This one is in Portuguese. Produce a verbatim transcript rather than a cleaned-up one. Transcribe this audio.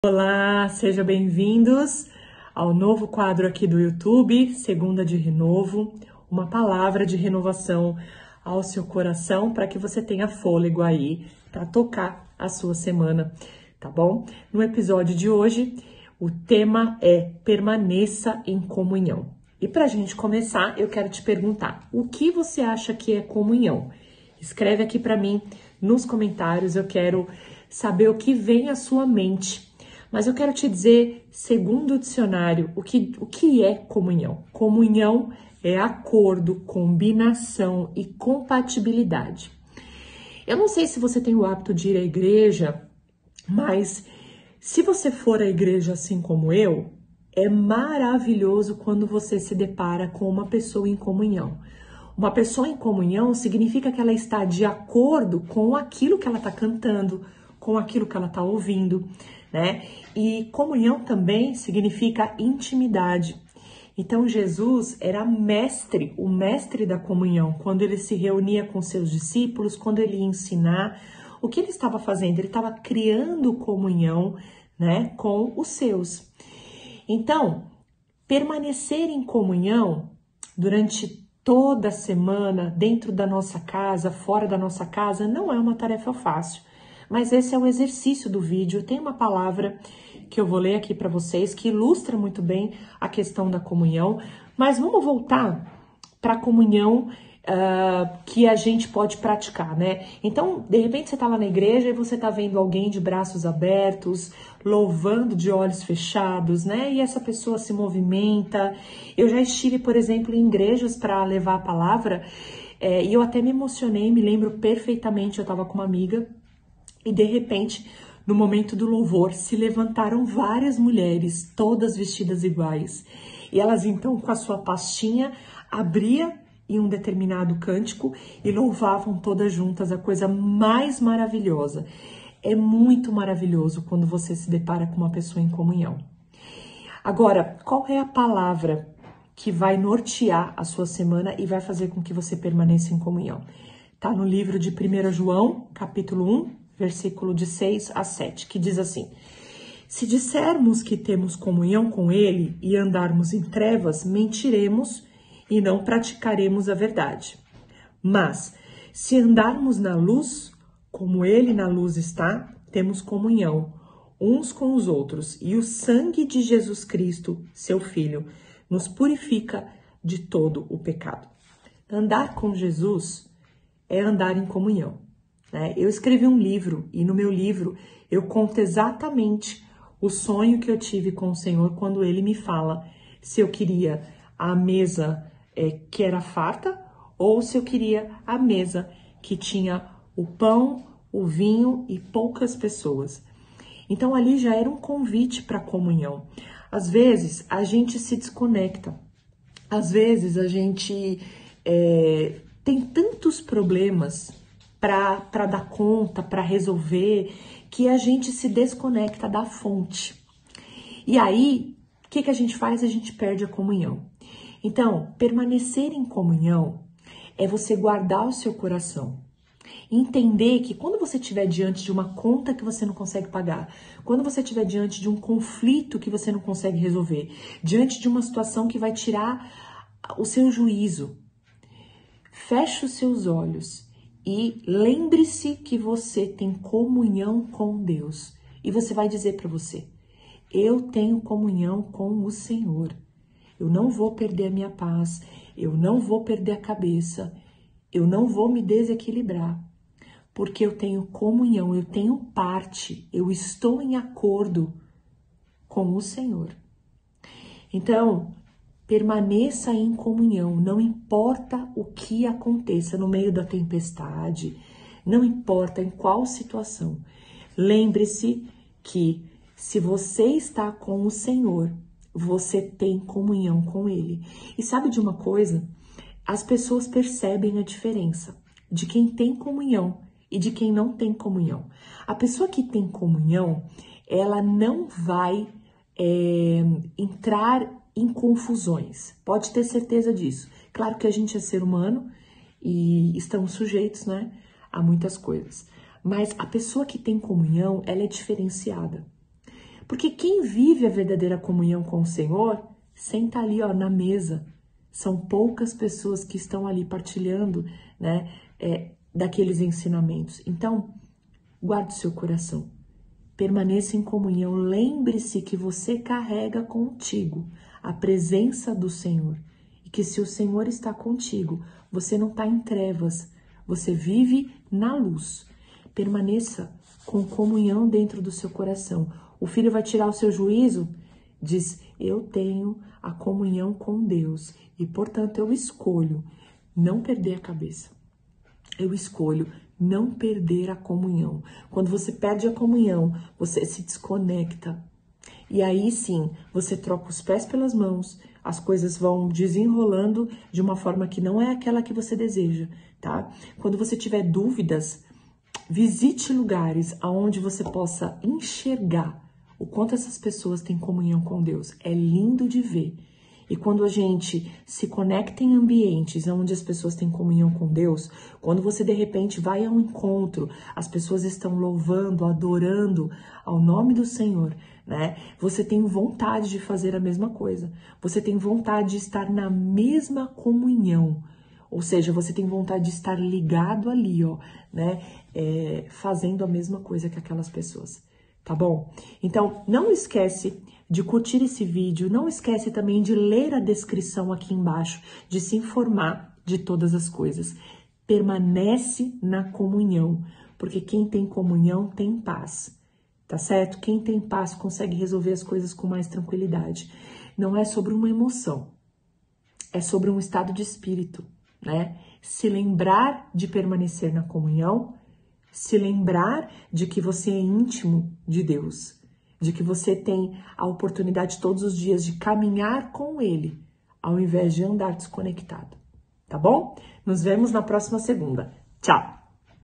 Olá, sejam bem-vindos ao novo quadro aqui do YouTube, Segunda de Renovo, uma palavra de renovação ao seu coração para que você tenha fôlego aí para tocar a sua semana, tá bom? No episódio de hoje, o tema é permaneça em comunhão. E para a gente começar, eu quero te perguntar, o que você acha que é comunhão? Escreve aqui para mim nos comentários, eu quero saber o que vem à sua mente. Mas eu quero te dizer, segundo o dicionário, o que, o que é comunhão? Comunhão é acordo, combinação e compatibilidade. Eu não sei se você tem o hábito de ir à igreja, mas se você for à igreja assim como eu, é maravilhoso quando você se depara com uma pessoa em comunhão. Uma pessoa em comunhão significa que ela está de acordo com aquilo que ela está cantando, com aquilo que ela está ouvindo, né? E comunhão também significa intimidade. Então Jesus era mestre, o mestre da comunhão, quando ele se reunia com seus discípulos, quando ele ia ensinar, o que ele estava fazendo? Ele estava criando comunhão, né, com os seus. Então, permanecer em comunhão durante toda a semana, dentro da nossa casa, fora da nossa casa, não é uma tarefa fácil. Mas esse é o exercício do vídeo. Tem uma palavra que eu vou ler aqui para vocês que ilustra muito bem a questão da comunhão. Mas vamos voltar para a comunhão uh, que a gente pode praticar, né? Então, de repente você está lá na igreja e você está vendo alguém de braços abertos, louvando de olhos fechados, né? E essa pessoa se movimenta. Eu já estive, por exemplo, em igrejas para levar a palavra é, e eu até me emocionei, me lembro perfeitamente, eu estava com uma amiga. E de repente, no momento do louvor, se levantaram várias mulheres, todas vestidas iguais. E elas então, com a sua pastinha, abria em um determinado cântico e louvavam todas juntas, a coisa mais maravilhosa. É muito maravilhoso quando você se depara com uma pessoa em comunhão. Agora, qual é a palavra que vai nortear a sua semana e vai fazer com que você permaneça em comunhão? Está no livro de primeiro João, capítulo um, versículo de seis a sete, que diz assim: se dissermos que temos comunhão com ele e andarmos em trevas, mentiremos e não praticaremos a verdade. Mas, se andarmos na luz, como ele na luz está, temos comunhão uns com os outros, e o sangue de Jesus Cristo, seu Filho, nos purifica de todo o pecado. Andar com Jesus é andar em comunhão. Eu escrevi um livro e no meu livro eu conto exatamente o sonho que eu tive com o Senhor quando ele me fala se eu queria a mesa é, que era farta ou se eu queria a mesa que tinha o pão, o vinho e poucas pessoas. Então ali já era um convite para a comunhão. Às vezes a gente se desconecta, às vezes a gente é, tem tantos problemas para dar conta, para resolver, que a gente se desconecta da fonte. E aí, o que, que a gente faz? A gente perde a comunhão. Então, permanecer em comunhão é você guardar o seu coração. Entender que quando você estiver diante de uma conta que você não consegue pagar, quando você estiver diante de um conflito que você não consegue resolver, diante de uma situação que vai tirar o seu juízo, feche os seus olhos e lembre-se que você tem comunhão com Deus. E você vai dizer para você: eu tenho comunhão com o Senhor. Eu não vou perder a minha paz. Eu não vou perder a cabeça. Eu não vou me desequilibrar. Porque eu tenho comunhão, eu tenho parte. Eu estou em acordo com o Senhor. Então, permaneça em comunhão, não importa o que aconteça no meio da tempestade, não importa em qual situação. Lembre-se que se você está com o Senhor, você tem comunhão com Ele. E sabe de uma coisa? As pessoas percebem a diferença de quem tem comunhão e de quem não tem comunhão. A pessoa que tem comunhão, ela não vai é, entrar em confusões, pode ter certeza disso. Claro que a gente é ser humano e estamos sujeitos, né, a muitas coisas. Mas a pessoa que tem comunhão, ela é diferenciada. Porque quem vive a verdadeira comunhão com o Senhor, senta ali, ó, na mesa. São poucas pessoas que estão ali partilhando, né, é, daqueles ensinamentos. Então, guarde o seu coração. Permaneça em comunhão. Lembre-se que você carrega contigo a presença do Senhor. E que se o Senhor está contigo, você não está em trevas. Você vive na luz. Permaneça com comunhão dentro do seu coração. O filho vai tirar o seu juízo? Diz, eu tenho a comunhão com Deus e, portanto, eu escolho não perder a cabeça. Eu escolho não perder a comunhão. Quando você perde a comunhão, você se desconecta. E aí sim, você troca os pés pelas mãos, as coisas vão desenrolando de uma forma que não é aquela que você deseja, tá? Quando você tiver dúvidas, visite lugares onde você possa enxergar o quanto essas pessoas têm comunhão com Deus. É lindo de ver. E quando a gente se conecta em ambientes onde as pessoas têm comunhão com Deus, quando você de repente vai ao encontro, as pessoas estão louvando, adorando ao nome do Senhor, né? Você tem vontade de fazer a mesma coisa. Você tem vontade de estar na mesma comunhão. Ou seja, você tem vontade de estar ligado ali, ó, né? É, fazendo a mesma coisa que aquelas pessoas. Tá bom? Então, não esquece de curtir esse vídeo, não esquece também de ler a descrição aqui embaixo, de se informar de todas as coisas. Permanece na comunhão, porque quem tem comunhão tem paz, tá certo? Quem tem paz consegue resolver as coisas com mais tranquilidade. Não é sobre uma emoção, é sobre um estado de espírito, né? Se lembrar de permanecer na comunhão, se lembrar de que você é íntimo de Deus, de que você tem a oportunidade todos os dias de caminhar com Ele, ao invés de andar desconectado, tá bom? Nos vemos na próxima segunda. Tchau!